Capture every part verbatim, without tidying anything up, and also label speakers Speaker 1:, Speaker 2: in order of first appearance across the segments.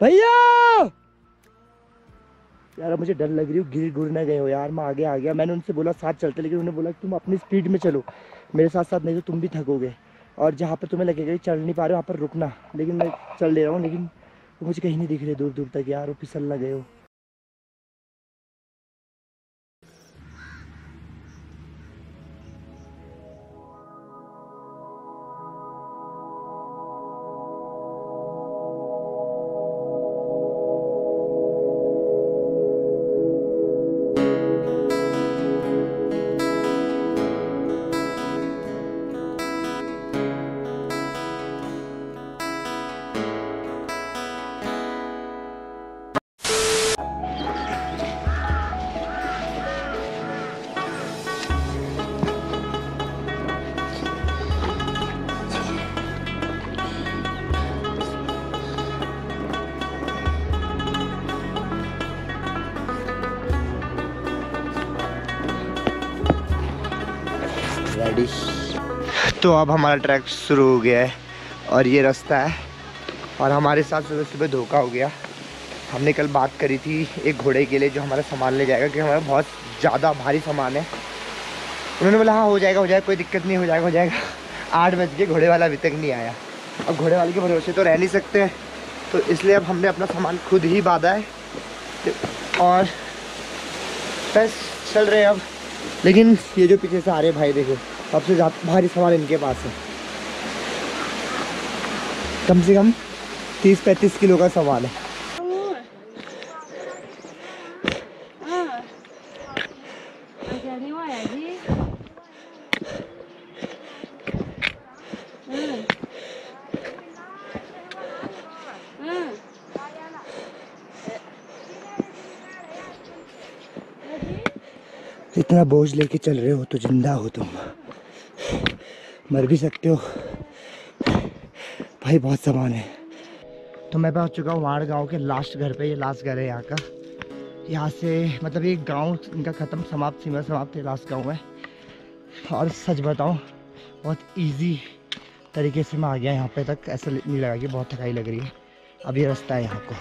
Speaker 1: भैया यार मुझे डर लग रही हो, गिर गुर ना गए हो यार। मैं आगे आ गया, मैंने उनसे बोला साथ चलते, लेकिन उन्होंने बोला तुम अपनी स्पीड में चलो मेरे साथ साथ, नहीं तो तुम भी थकोगे। और जहाँ पर तुम्हें लगेगा कि चल नहीं पा रहे हो वहाँ पर रुकना। लेकिन मैं चल ले रहा हूँ, लेकिन मुझे कहीं नहीं दिख रहे दूर दूर तक यार, वो फिसल ना गए हो। रेडी। तो अब हमारा ट्रैक शुरू हो गया है और ये रास्ता है, और हमारे साथ सुबह सुबह धोखा हो गया। हमने कल बात करी थी एक घोड़े के लिए जो हमारा सामान ले जाएगा, क्योंकि हमारा बहुत ज़्यादा भारी सामान है। उन्होंने बोला हाँ हो जाएगा हो जाएगा, कोई दिक्कत नहीं, हो जाएगा हो जाएगा। आठ बज के घोड़े वाला अभी तक नहीं आया। अब घोड़े वाले के भरोसे तो रह नहीं सकते हैं, तो इसलिए अब हमने अपना सामान खुद ही बांधा है और बस चल रहे हैं अब। लेकिन ये जो पीछे से आ रहे हैं भाई देखो, सबसे ज़्यादा भारी सामान इनके पास है, कम से कम तीस पैंतीस किलो का सामान है। इतना बोझ लेके चल रहे हो तो जिंदा हो तुम, मर भी सकते हो भाई, बहुत सामान है। तो मैं पहुंच चुका हूँ वाड़ गांव के लास्ट घर पे। ये लास्ट घर है यहाँ का। यहाँ से मतलब ये गांव इनका ख़त्म, समाप्त, सीमा समाप्त है, लास्ट गांव है। और सच बताऊँ बहुत इजी तरीके से मैं आ गया यहाँ पे तक, ऐसा नहीं लगा कि बहुत थकाई लग रही है। अब ये रास्ता है यहाँ को।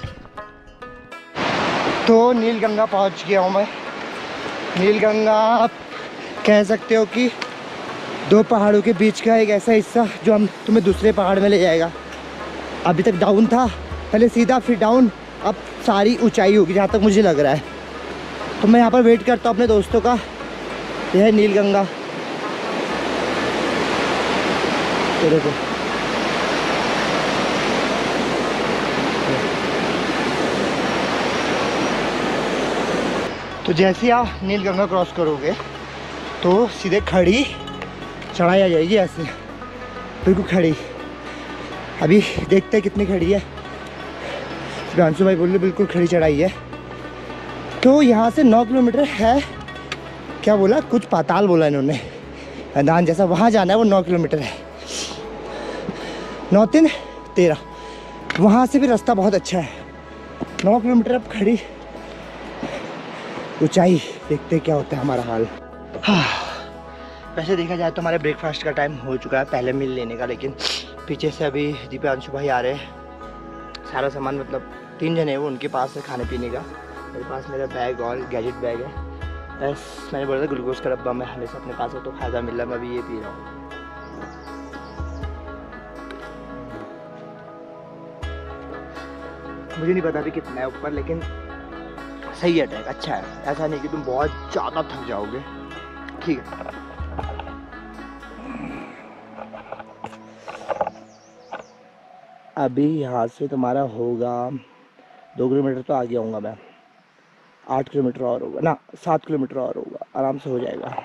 Speaker 1: तो नीलगंगा पहुँच गया हूँ मैं। नीलगंगा आप कह सकते हो कि दो पहाड़ों के बीच का एक ऐसा हिस्सा जो हम तुम्हें दूसरे पहाड़ में ले जाएगा। अभी तक डाउन था, पहले सीधा फिर डाउन, अब सारी ऊंचाई होगी जहाँ तक मुझे लग रहा है। तो मैं यहाँ पर वेट करता हूँ अपने दोस्तों का। यह है नीलगंगा। तो देखो तो जैसे ही आप नीलगंगा क्रॉस करोगे तो सीधे खड़ी चढ़ाई आ जाएगी, ऐसे बिल्कुल खड़ी। अभी देखते हैं कितनी खड़ी है। प्रांशु भाई बोल रहे बिल्कुल खड़ी चढ़ाई है। तो यहाँ से नौ किलोमीटर है, क्या बोला, कुछ पाताल बोला इन्होंने, मैदान जैसा, वहाँ जाना है। वो नौ किलोमीटर है, नौ तीन तेरह। वहाँ से भी रास्ता बहुत अच्छा है। नौ किलोमीटर अब खड़ी ऊंचाई, देखते क्या होता है हमारा हाल। हाँ, वैसे देखा जाए तो हमारे ब्रेकफास्ट का टाइम हो चुका है, पहले मील लेने का। लेकिन पीछे से अभी दीपांशु भाई आ रहे हैं। सारा सामान मतलब तीन जने हैं वो, उनके पास है खाने पीने का। मेरे पास मेरा बैग और गैजेट बैग है। बस मैंने बोला था ग्लूकोज का डब्बा मैं हमेशा अपने पास है, तो फायदा मिल रहा, मैं अभी ये पी रहा हूँ। मुझे नहीं पता अभी कितना है ऊपर, लेकिन सही है, टैग अच्छा है। ऐसा नहीं कि तुम बहुत ज़्यादा थक जाओगे, ठीक है। अभी यहाँ से तुम्हारा होगा दो किलोमीटर तो आगे आऊँगा मैं, आठ किलोमीटर और होगा ना, सात किलोमीटर और होगा, आराम से हो जाएगा।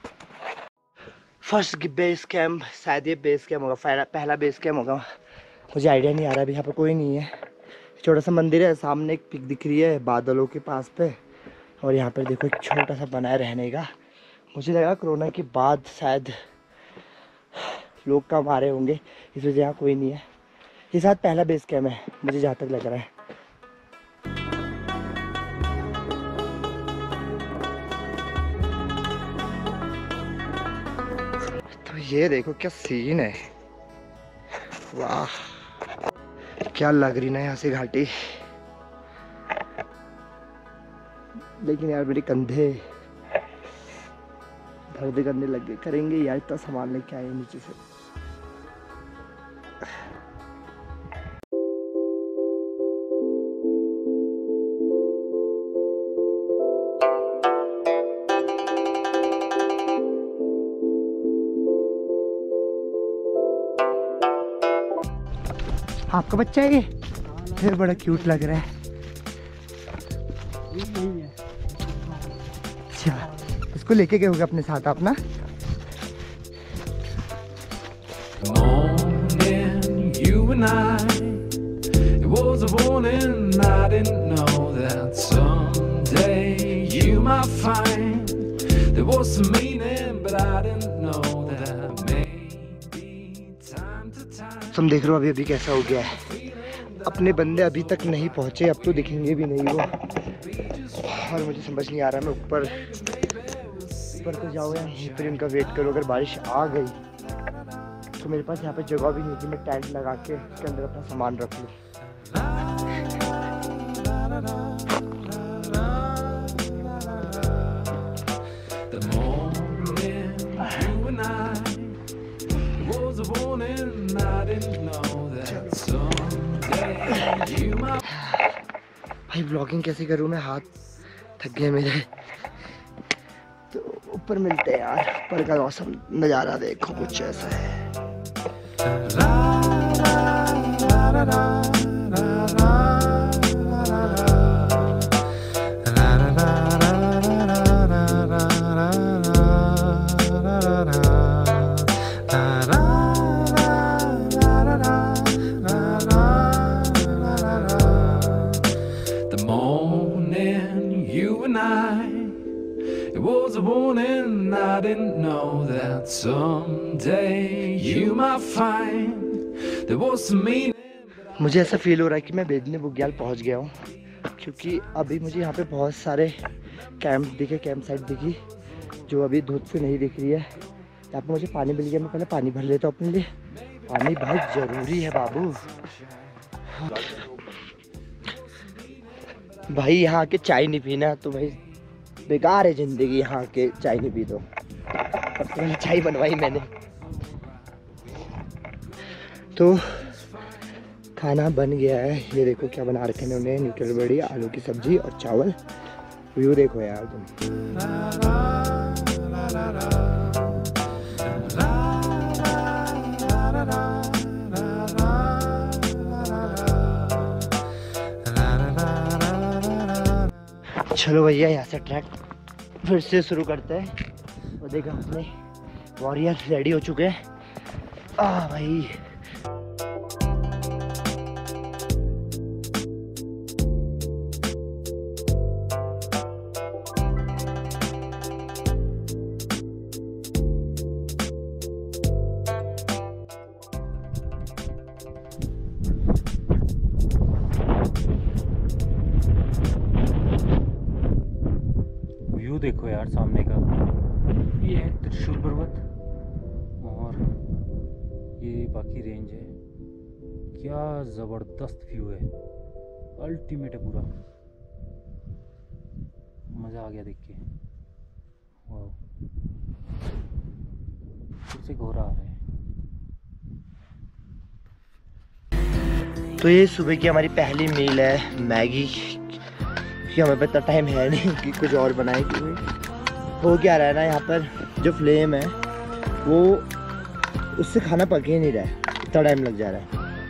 Speaker 1: फर्स्ट बेस कैंप, शायद ये बेस कैंप होगा, पहला पहला बेस कैंप होगा, मुझे आइडिया नहीं आ रहा। अभी यहाँ पर कोई नहीं है, छोटा सा मंदिर है, सामने एक पिक दिख रही है बादलों के पास पे। और यहाँ पर देखो एक छोटा सा बना है रहने का। मुझे लगा कोरोना के बाद शायद लोग कम आ रहे होंगे, इस वजह यहाँ कोई नहीं है। ये शायद पहला बेस कैंप है मुझे जहाँ तक लग रहा है। तो ये देखो क्या सीन है, वाह क्या लग रही ना यहाँ से घाटी, लेकिन यार मेरे कंधे दर्द करने लग गए। करेंगे यार, इतना सामान लेके आए नीचे से। आपका बच्चा है ये? फिर बड़ा क्यूट लग रहा है। अच्छा, इसको लेके गए होगे अपने साथ आप ना? तुम देख रहे हो अभी अभी कैसा हो गया है। अपने बंदे अभी तक नहीं पहुंचे, अब तो दिखेंगे भी नहीं वो। और मुझे समझ नहीं आ रहा मैं ऊपर ऊपर तो जाऊँ या यहीं पर उनका वेट करूँ। अगर बारिश आ गई तो मेरे पास यहाँ पे जगह भी नहीं थी, मैं टेंट लगा के उसके अंदर अपना सामान रख लूँ। भाई ब्लॉगिंग कैसे करूँ मैं, हाथ थक गए मेरे। तो ऊपर मिलते हैं यार, ऊपर का मौसम नज़ारा देखो कुछ ऐसा है।
Speaker 2: I didn't know that someday you might find there was some meaning.
Speaker 1: मुझे ऐसा फील हो रहा है कि मैं बेदनी बुग्याल पहुंच गया हूँ, क्योंकि अभी मुझे यहाँ पे बहुत सारे कैंप दिखे, कैंप साइट दिखी जो अभी धूप से नहीं दिख रही है। यहाँ पे मुझे पानी मिल गया, मैं पहले पानी भर लेता हूँ अपने लिए। पानी बहुत ज़रूरी है बाबू। भाई यहाँ के चाय नहीं पीना तो भाई बेकार है ज़िंदगी, यहाँ के चाय नहीं पी दो। पहले चाय बनवाई मैंने। तो खाना बन गया है, ये देखो क्या बना रखे हैं उन्होंने, न्यूट्रल बड़ी, आलू की सब्जी और चावल। व्यू देखो यार तुम। चलो भैया यहाँ से ट्रैक फिर से शुरू करते हैं। और देखो अपने वॉरियर रेडी हो चुके हैं। आ भाई
Speaker 3: देखो यार सामने का, ये है त्रिशूल पर्वत और ये बाकी रेंज है। क्या ज़बरदस्त व्यू है, अल्टीमेट है पूरा। मज़ा आ गया देख के। वाह, फिर से घोरा आ रहा है।
Speaker 1: तो ये सुबह की हमारी पहली मील है, मैगी। कि हमें इतना टाइम है नहीं कि कुछ और बनाए। क्योंकि हो क्या रहा है ना, यहाँ पर जो फ्लेम है वो उससे खाना पक ही नहीं रहा है, इतना टाइम लग जा रहा है।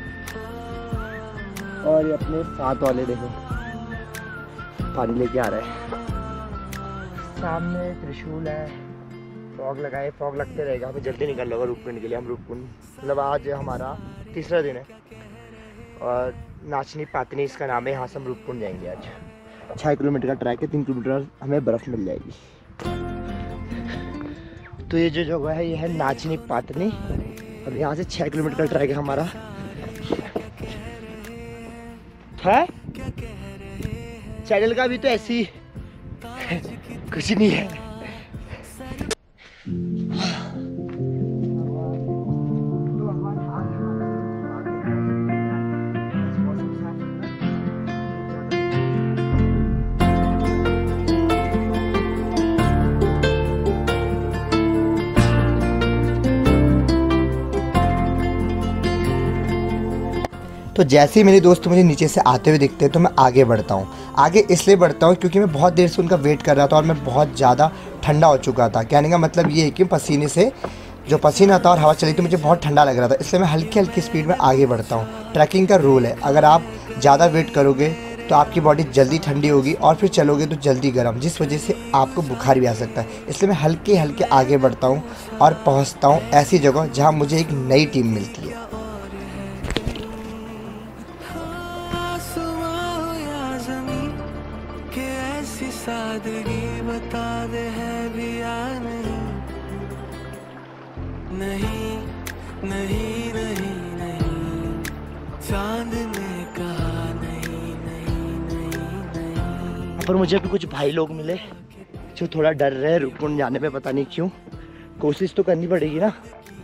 Speaker 1: और ये अपने साथ वाले देखो पानी लेके आ रहा है। सामने त्रिशूल है, फॉग लगाए, फॉग लगते रहेगा। हमें जल्दी निकल होगा रूपकुंड के लिए। हम रूपकुंड मतलब आज हमारा तीसरा दिन है और नाचनी पातनी इसका नाम है। यहाँ से हम रूपकुंड जाएंगे आज। छः किलोमीटर का ट्रैक है, तीन किलोमीटर हमें बर्फ़ मिल जाएगी। तो ये जो जगह है ये है नाचनी पातनी और यहाँ से छः किलोमीटर का ट्रैक है हमारा। है चैनल का भी तो ऐसी कुछ नहीं है। तो जैसे ही मेरे दोस्त मुझे नीचे से आते हुए दिखते हैं तो मैं आगे बढ़ता हूँ। आगे इसलिए बढ़ता हूँ क्योंकि मैं बहुत देर से उनका वेट कर रहा था और मैं बहुत ज़्यादा ठंडा हो चुका था। कहने का मतलब ये है कि पसीने से जो पसीना था और हवा चली थी मुझे बहुत ठंडा लग रहा था, इसलिए मैं हल्की हल्की स्पीड में आगे बढ़ता हूँ। ट्रैकिंग का रूल है, अगर आप ज़्यादा वेट करोगे तो आपकी बॉडी जल्दी ठंडी होगी और फिर चलोगे तो जल्दी गर्म, जिस वजह से आपको बुखार भी आ सकता है। इसलिए मैं हल्के हल्के आगे बढ़ता हूँ और पहुँचता हूँ ऐसी जगह जहाँ मुझे एक नई टीम मिलती है।
Speaker 4: सादगी बता दे है भी या नहीं, नहीं नहीं नहीं नहीं, चांद ने कहा नहीं नहीं नहीं नहीं।
Speaker 1: पर मुझे भी कुछ भाई लोग मिले जो थोड़ा डर रहे हैं रुककुंड जाने में, पता नहीं क्यों। कोशिश तो करनी पड़ेगी ना।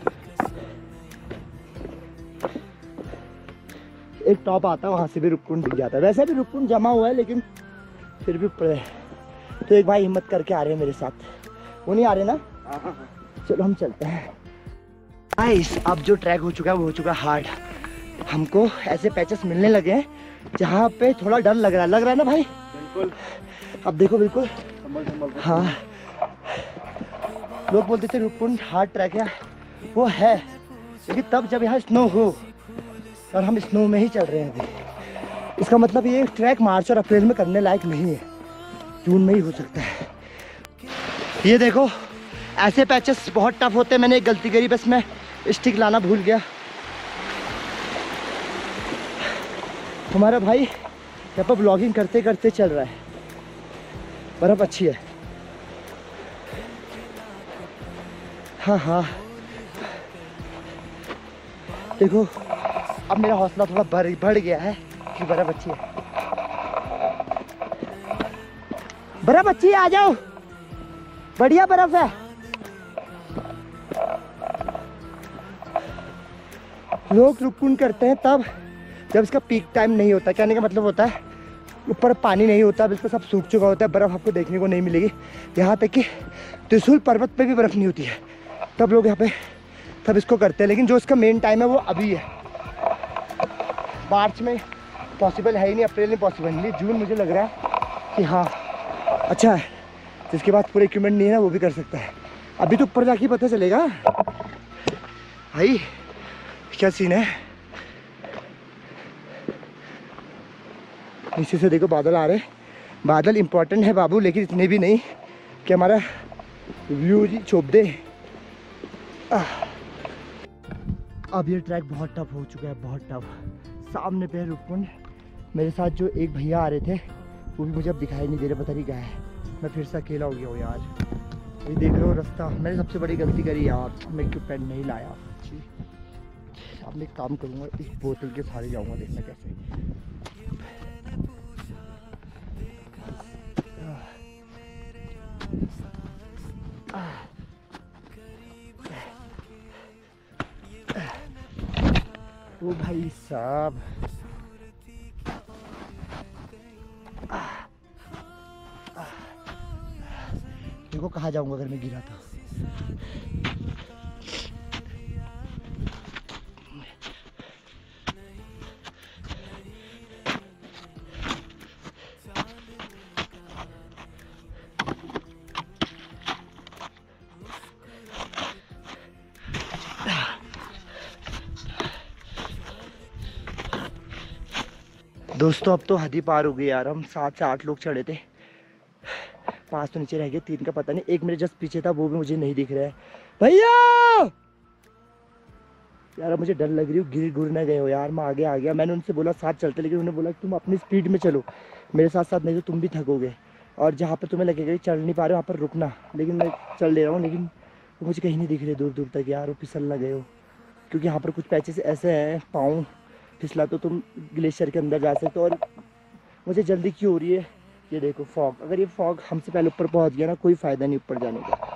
Speaker 1: एक टॉप आता है वहां से भी रुककुंड दिख जाता है, वैसे भी रुककुंड जमा हुआ है लेकिन फिर भी पड़े। तो एक भाई हिम्मत करके आ रहे हैं मेरे साथ, वो नहीं आ रहे ना? चलो हम चलते हैं। गाइस अब जो ट्रैक हो चुका है वो हो चुका है हार्ड। हमको ऐसे पैचेस मिलने लगे हैं जहाँ पे थोड़ा डर लग रहा है, लग रहा है ना भाई? बिल्कुल। अब देखो बिल्कुल हाँ, लोग बोलते थे रुककुंड हार्ड ट्रैक है, वो है लेकिन तब जब यहाँ स्नो हो, और हम स्नो में ही चल रहे हैं अभी। इसका मतलब ये ट्रैक मार्च और अप्रैल में करने लायक नहीं है, जून में ही हो सकता है। ये देखो ऐसे पैचेस बहुत टफ होते हैं। मैंने एक गलती करी, बस मैं स्टिक लाना भूल गया। हमारा भाई यहाँ पर ब्लॉगिंग करते करते चल रहा है, बर्फ अच्छी है। हाँ हाँ देखो अब मेरा हौसला थोड़ा बढ़ बढ़ गया है कि बर्फ अच्छी है, बर्फ अच्छी है, आ जाओ, बढ़िया बर्फ है। लोग रुककुंड करते हैं तब जब इसका पीक टाइम नहीं होता। कहने का मतलब होता है ऊपर पानी नहीं होता, बिल्कुल सब सूख चुका होता है, बर्फ आपको देखने को नहीं मिलेगी। यहाँ तक कि त्रिशूल पर्वत पे भी बर्फ नहीं होती है, तब लोग यहाँ पे तब इसको करते हैं। लेकिन जो इसका मेन टाइम है वो अभी है, मार्च में पॉसिबल है ही नहीं, अप्रैल में पॉसिबल नहीं, जून मुझे लग रहा है कि हाँ अच्छा है। जिसके पास पूरे इक्विपमेंट नहीं है ना वो भी कर सकता है। अभी तो ऊपर जाके पता चलेगा भाई क्या सीन है। नीचे से देखो बादल आ रहे हैं, बादल इंपॉर्टेंट है बाबू, लेकिन इतने भी नहीं कि हमारा व्यू जी छोप दे। अब ये ट्रैक बहुत टफ हो चुका है, बहुत टफ। सामने पे है रुककुंड, मेरे साथ जो एक भैया आ रहे थे वो भी मुझे अब दिखाई नहीं दे रहे, पता नहीं क्या है। मैं फिर से अकेला हो गया हूँ यार। ये देख रहे हो रास्ता, मैंने सबसे बड़ी गलती करी यार, मैं इक्विपमेंट नहीं लाया। जी अब मैं काम करूँगा, इस बोतल के सहारे जाऊँगा, देखना कैसे। ओ भाई साहब देखो कहाँ जाऊंगा अगर मैं गिरा था। दोस्तों अब तो हद ही पार हो गई यार। हम सात से आठ लोग चढ़े थे, पांच तो नीचे रह गए, तीन का पता नहीं, एक मेरे जस्ट पीछे था वो भी मुझे नहीं दिख रहा है। भैया यार मुझे डर लग रही हो, गिर गुर ना गए हो यार। मैं आगे आ गया, मैंने उनसे बोला साथ चलते, लेकिन उन्होंने बोला तुम अपनी स्पीड में चलो मेरे साथ साथ, नहीं तो तुम भी थकोगे और जहाँ पर तुम्हें लगेगा कि चढ़ नहीं पा रहे हो वहाँ पर रुकना। लेकिन मैं चल ले रहा हूँ, लेकिन वो मुझे कहीं नहीं दिख रहे दूर दूर तक यार, वो फिसल ना गए हो। क्योंकि यहाँ पर कुछ पैचेस ऐसे हैं पाँव फिसला तो तुम ग्लेशियर के अंदर जा सकते हो। और मुझे जल्दी क्यों हो रही है, ये देखो फॉग, अगर ये फॉग हमसे पहले ऊपर पहुंच गया ना कोई फ़ायदा नहीं ऊपर जाने का।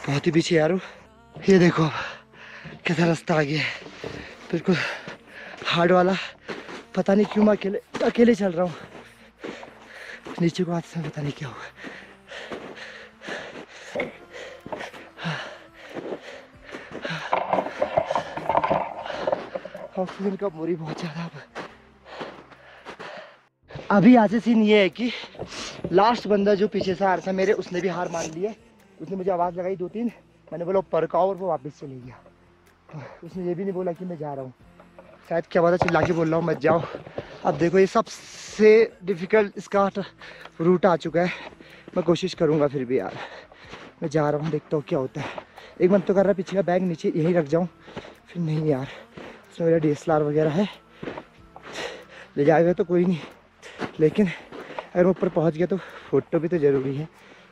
Speaker 1: बहुत ही पीछे यार। ये देखो अब कैसा रास्ता आ गया है, बिल्कुल हार्ड वाला। पता नहीं क्यों मैं अकेले अकेले चल रहा हूँ। नीचे को आते समय पता नहीं क्या होगा। ऑक्सीजन का बोरी बहुत ज्यादा। अब अभी यहाँ से सीन ये है कि लास्ट बंदा जो पीछे से आ रहा था मेरे, उसने भी हार मान ली है। उसने मुझे आवाज़ लगाई दो तीन, मैंने बोला परकाओ, और वो वापस चले गया। तो उसने ये भी नहीं बोला कि मैं जा रहा हूँ। शायद क्या पता चिल्ला के बोल रहा हूँ मत जाओ। अब देखो ये सबसे डिफ़िकल्ट इसका रूट आ चुका है। मैं कोशिश करूँगा फिर भी यार, मैं जा रहा हूँ, देखता हूँ क्या होता है। एक मन तो कर रहा है पीछे का बैग नीचे यहीं रख जाऊँ, फिर नहीं यार, उसमें मेरा डी एस एल आर वगैरह है, ले जाएगा तो कोई नहीं, लेकिन अगर मैं ऊपर पहुँच गया तो फ़ोटो भी तो ज़रूरी है।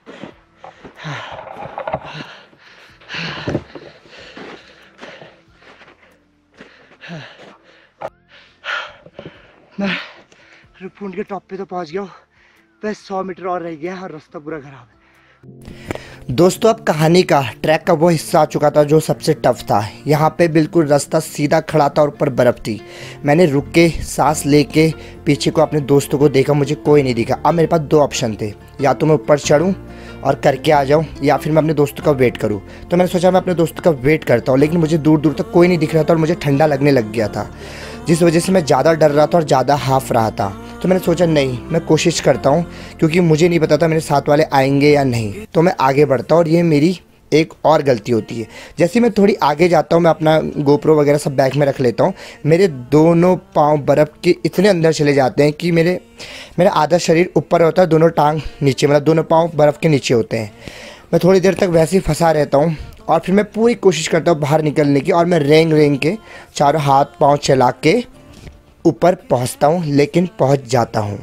Speaker 1: मैं रुकपुंड के टॉप पे तो पहुंच गया हूँ, बस सौ मीटर और रह गया है और रास्ता पूरा खराब है। दोस्तों अब कहानी का ट्रैक का वो हिस्सा आ चुका था जो सबसे टफ था। यहाँ पे बिल्कुल रास्ता सीधा खड़ा था और ऊपर बर्फ़ थी। मैंने रुक के सांस लेके पीछे को अपने दोस्तों को देखा, मुझे कोई नहीं दिखा। अब मेरे पास दो ऑप्शन थे, या तो मैं ऊपर चढ़ूँ और करके आ जाऊँ, या फिर मैं अपने दोस्तों का वेट करूँ। तो मैंने सोचा मैं अपने दोस्तों का वेट करता हूँ, लेकिन मुझे दूर दूर तक कोई नहीं दिख रहा था और मुझे ठंडा लगने लग गया था, जिस वजह से मैं ज़्यादा डर रहा था और ज़्यादा हाफ रहा था। तो मैंने सोचा नहीं, मैं कोशिश करता हूँ, क्योंकि मुझे नहीं पता था मेरे साथ वाले आएंगे या नहीं। तो मैं आगे बढ़ता हूँ और ये मेरी एक और गलती होती है। जैसे मैं थोड़ी आगे जाता हूँ, मैं अपना गोप्रो वगैरह सब बैग में रख लेता हूँ। मेरे दोनों पाँव बर्फ़ के इतने अंदर चले जाते हैं कि मेरे मेरा आधा शरीर ऊपर होता है, दोनों टांग नीचे, मतलब दोनों पाँव बर्फ़ के नीचे होते हैं। मैं थोड़ी देर तक वैसे ही फंसा रहता हूँ और फिर मैं पूरी कोशिश करता हूँ बाहर निकलने की, और मैं रेंग रेंग के चारों हाथ पाँव चला के ऊपर पहुँचता हूँ, लेकिन पहुँच जाता हूँ।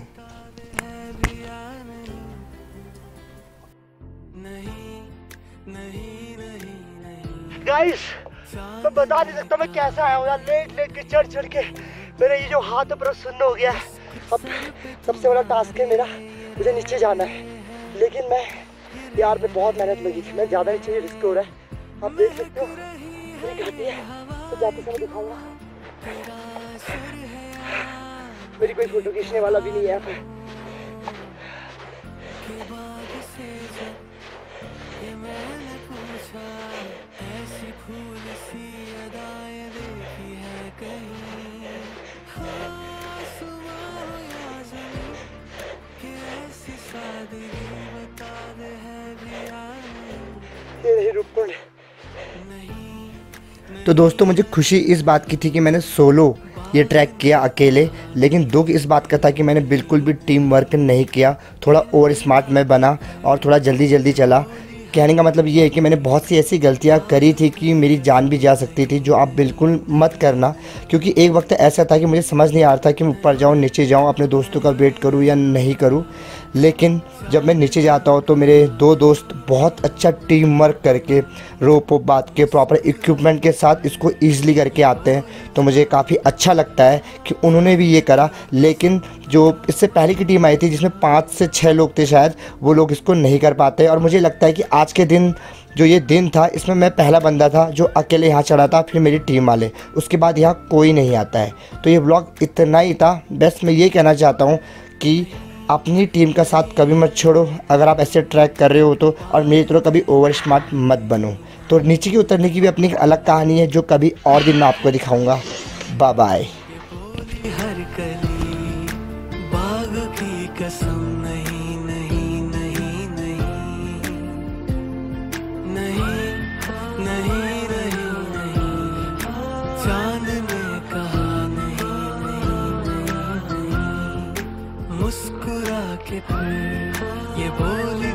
Speaker 1: गाइस मैं बता नहीं सकता मैं कैसा आया हूँ यार, लेट लेट के चढ़ चढ़ के मेरा ये जो हाथ है पूरा सुन्न हो गया है। अब सबसे बड़ा टास्क है मेरा, मुझे नीचे जाना है, लेकिन मैं यार पे बहुत मेहनत लगी थी, मैं ज़्यादा ही चाहिए, रिस्क हो रहा है। आप देख सकते हो मेरी घाटी है, तो जाते समय दिखाऊंगा। मेरी कोई फोटो खींचने वाला भी नहीं है यहाँ पे। तो दोस्तों मुझे खुशी इस बात की थी कि मैंने सोलो ये ट्रैक किया अकेले, लेकिन दुख इस बात का था कि मैंने बिल्कुल भी टीम वर्क नहीं किया। थोड़ा ओवर स्मार्ट मैं बना और थोड़ा जल्दी जल्दी चला। कहने का मतलब ये है कि मैंने बहुत सी ऐसी गलतियां करी थी कि मेरी जान भी जा सकती थी, जो आप बिल्कुल मत करना। क्योंकि एक वक्त ऐसा था कि मुझे समझ नहीं आ रहा था कि मैं ऊपर जाऊँ नीचे जाऊँ, अपने दोस्तों का वेट करूँ या नहीं करूँ। लेकिन जब मैं नीचे जाता हूँ तो मेरे दो दोस्त बहुत अच्छा टीम वर्क करके रोप वोप बांध के प्रॉपर इक्विपमेंट के साथ इसको ईजिली करके आते हैं। तो मुझे काफ़ी अच्छा लगता है कि उन्होंने भी ये करा। लेकिन जो इससे पहले की टीम आई थी जिसमें पाँच से छः लोग थे शायद, वो लोग इसको नहीं कर पाते। और मुझे लगता है कि आज के दिन जो ये दिन था, इसमें मैं पहला बंदा था जो अकेले यहाँ चढ़ा था, फिर मेरी टीम वाले, उसके बाद यहाँ कोई नहीं आता है। तो ये ब्लॉग इतना ही था। बस मैं ये कहना चाहता हूँ कि अपनी टीम का साथ कभी मत छोड़ो अगर आप ऐसे ट्रैक कर रहे हो तो, और मेरी तरह कभी ओवर स्मार्ट मत बनो। तो नीचे की उतरने की भी अपनी एक अलग कहानी है जो कभी और दिन मैं आपको दिखाऊंगा। Bye bye.
Speaker 4: मुस्कुरा के फिर ये बोली